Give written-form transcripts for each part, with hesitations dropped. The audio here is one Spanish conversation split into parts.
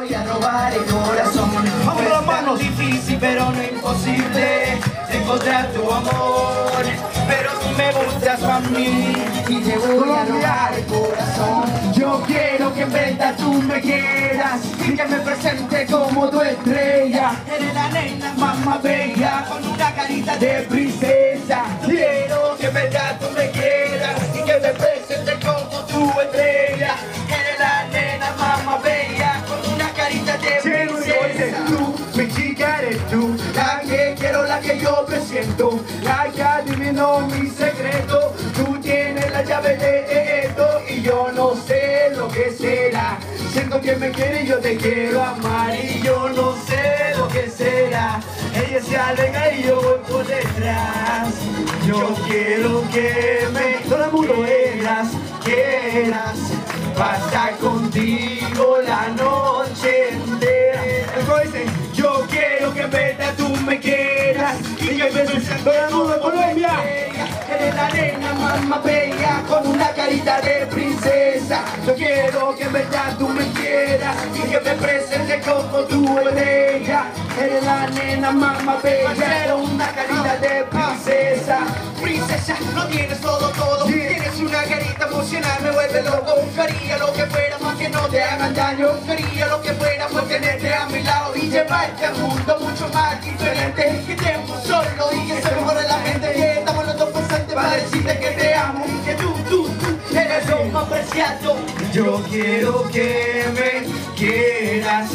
voy a robar el corazón. Vamos Es las manos. tan difícil pero no imposible encontrar tu amor. Pero tú me gustas a mí y te voy a robar el corazón. Yo quiero que en verdad tú me quieras y que me presente como tu estrella. Eres la nena más bella con una carita de princesa. Quiero que en verdad tú me quieras y que me presente como tu estrella. Eres la nena más bella con una carita de princesa. Tú, mi chica eres tú, La que quiero, la que yo presiento, la que adivinó mi secreto. tú tienes la llave de esto y yo no sé lo que será. Siento que me quiere y yo te quiero amar y yo no sé lo que será. Ella se aleja y yo voy por detrás. Yo quiero que me Todo el mundo, quieras pasar contigo la noche entera. El coro dice, Yo quiero que en verdad tú me quieras y que me presentes todo el mundo de Colombia. Eres la nena más bella con una carita de princesa. Yo quiero que en verdad tú me quieras y que me presentes como tu estrella. Eres la nena más bella con una carita de princesa. Princesa, no tienes todo. Tienes una carita emocional, me vuelve loco. Haría lo que fuera para que no te hagan daño. Haría lo que fuera por tenerte a mi lado y llevarte al mundo mucho más diferente. Que tiempo solo y que se me borre la mente. Que estamos los dos pasantes para decirte que te amo. Que tú eres lo más preciado. Yo quiero que me quieras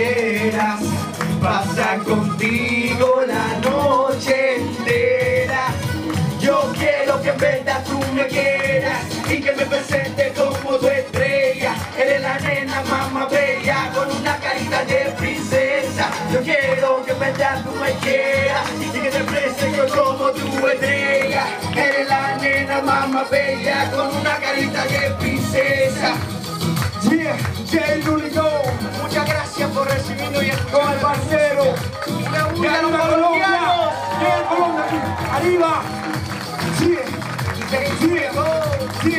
pasar contigo la noche entera. Yo quiero que en verdad tú me quieras y que me presente como tu estrella. Eres la nena más bella con una carita de princesa. Yo quiero que en verdad tú me quieras y que te presente como tu estrella. Eres la nena más bella con una carita de princesa. Jay Lulico, Muchas gracias por recibirnos y con el parcero. ¡Viva los Colombia, colombianos! Colombia, arriba. Sí, sí, sí.